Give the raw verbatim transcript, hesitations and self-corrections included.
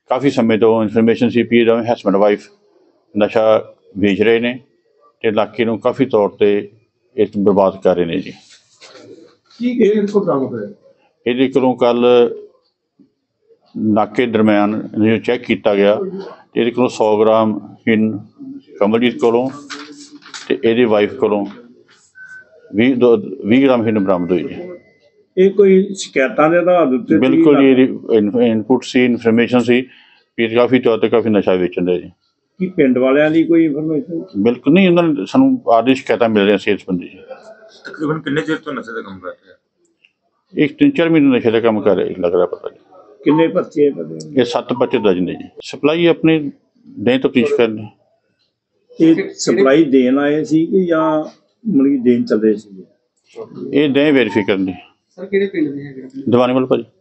काफ़ी समय तो information C P husband wife नशा बेच रहे हैं तो इलाके को काफ़ी तौर पर इस बर्बाद कर रहे हैं जी। ये कोलों कल नाके दरम्यान जो चैक किया गया ये को सौ ग्राम हिन कमलजीत कोलों ते ये वाइफ कोलों भी दो भी ग्राम हिन बरामद हुई है। ये कोई शिकायतों के आधार पर बिल्कुल ये इनपुट सी इनफॉर्मेशन सी भी काफ़ी तौर पर काफ़ी नशा बेचन दे जी। कि पिंड वालियां दी कोई इनफॉर्मेशन बिल्कुल नहीं, उन्होंने सानू आदि शिकायत मिल रही सेहत संबंधी। तकरीबन कितने चेर तो नशे का काम कर रहे हैं? एक तीन चार महीने नशे का काम कर रहे लग रहा पता जी। किन्ने पर्चे पता ये सत्त पर्चे दर्ज ने जी। सप्लाई अपने दें तफ्तीश करने ये सप्लाई देन आए सी कि या मतलब देन चल रहे सी? ये दें वेरीफाई करने। सर किहड़े पिंड दे है? दीवानी वाल भाजी।